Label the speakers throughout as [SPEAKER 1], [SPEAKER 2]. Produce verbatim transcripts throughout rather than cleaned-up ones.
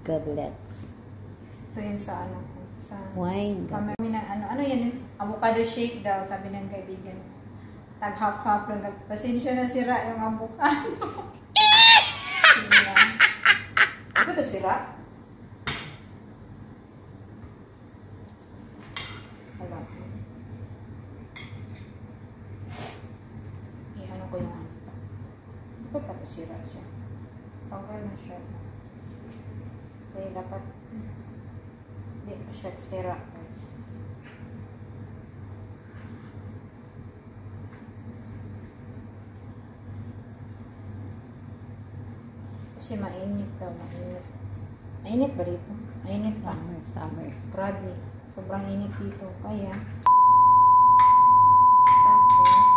[SPEAKER 1] goblets.
[SPEAKER 2] Ito yun sa ano ko. Sa
[SPEAKER 1] Wine.
[SPEAKER 2] kami ng ano. Ano yan? Avocado shake daw, sabi ng kaibigan. Tag half-half lang. Pasensya na sira yung avocado. Ano ito sira? Wala. I-ano ko yung ano. Bakit pa ito sira siya? Power na siya. Kaya dapat hindi pa siya sira, guys. Kasi mainit daw, mainit. Mainit ba dito? Mainit pa.
[SPEAKER 1] Summer, summer.
[SPEAKER 2] Grabe. Sobrang init dito. Kaya, tapos,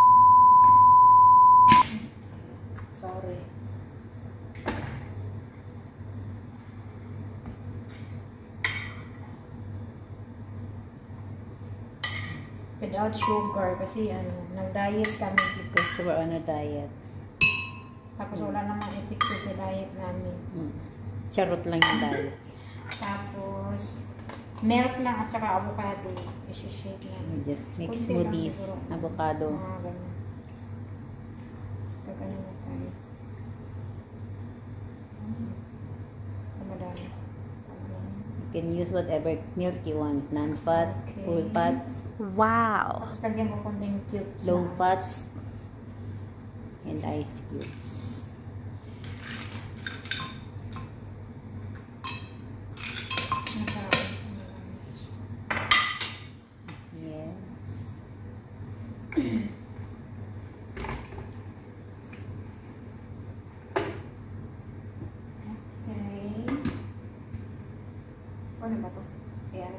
[SPEAKER 2] sorry. Without sugar kasi ano, nag-diet kami.
[SPEAKER 1] Because we're on a diet.
[SPEAKER 2] Tapos wala namang epekto sa diet namin.
[SPEAKER 1] Mm. Charot lang yung diet.
[SPEAKER 2] Tapos, milk lang at saka avocado. I-shake lang.
[SPEAKER 1] We just make
[SPEAKER 2] Kunti lang
[SPEAKER 1] smoothies,
[SPEAKER 2] siguro.
[SPEAKER 1] avocado.
[SPEAKER 2] Ah, ganun. Tagal na tayo. Hmm. Madami.
[SPEAKER 1] You can use whatever milk you want. Non-fat,
[SPEAKER 2] Okay.
[SPEAKER 1] full fat,
[SPEAKER 3] Wow.
[SPEAKER 2] Tapos lagyan ko konting cubes.
[SPEAKER 1] low
[SPEAKER 2] na-
[SPEAKER 1] fat, and ice cubes.
[SPEAKER 2] Masarap.
[SPEAKER 1] Yes.
[SPEAKER 2] Okay. Ano ba to? Ayan.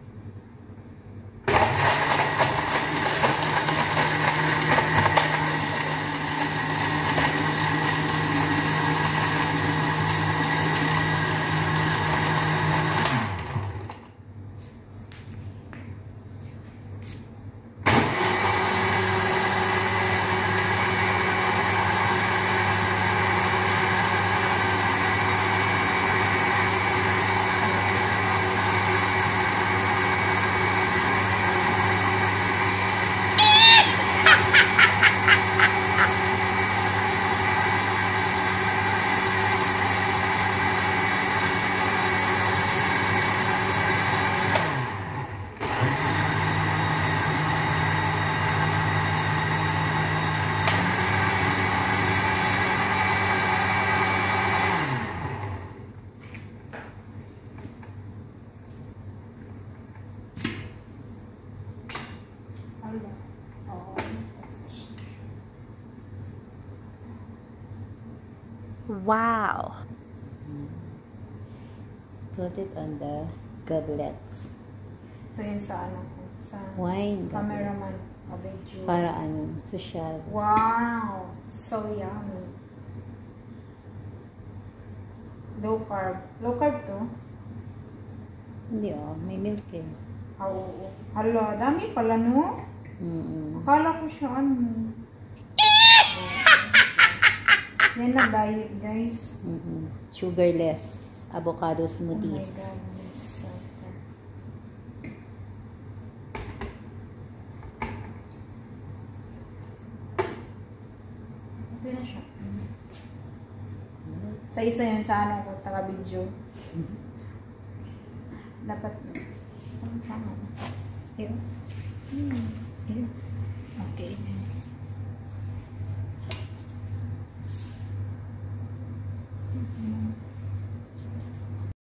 [SPEAKER 2] Hala. Oo.
[SPEAKER 3] Wow.
[SPEAKER 1] Put it on the goblets.
[SPEAKER 2] Ito yun sa ano ko. Sa
[SPEAKER 1] Wine.
[SPEAKER 2] cameraman. Abedju.
[SPEAKER 1] Para ano, social.
[SPEAKER 2] Wow! So yummy. Low carb. Low carb to?
[SPEAKER 1] Hindi oh, may milk eh.
[SPEAKER 2] Ah, oo. Hala, dami pala no?
[SPEAKER 1] Mm-mm.
[SPEAKER 2] Akala ko siya ano. Yan na diet, guys.
[SPEAKER 1] Mm-mm. Sugarless avocado
[SPEAKER 2] Oh my
[SPEAKER 1] smoothies.
[SPEAKER 2] goodness. Ito na siya. Sa isa yun sa ano ko, taga-video. Dapat, ano tama? Yun. Hmm. Yun. Okay.